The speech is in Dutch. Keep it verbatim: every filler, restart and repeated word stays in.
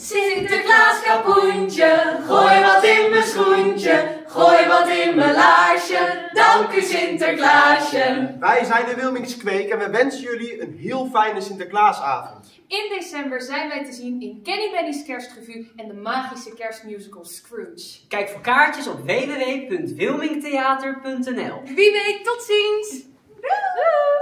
Sinterklaas kapoentje, gooi wat in mijn schoentje, gooi wat in mijn laarsje, dank u Sinterklaasje. Wij zijn de Wilminks Kweek en we wensen jullie een heel fijne Sinterklaasavond. In december zijn wij te zien in Kenny Benny's Kerstrevue en de magische kerstmusical Scrooge. Kijk voor kaartjes op w w w punt wilmingtheater punt n l. Wie weet, tot ziens! Doei!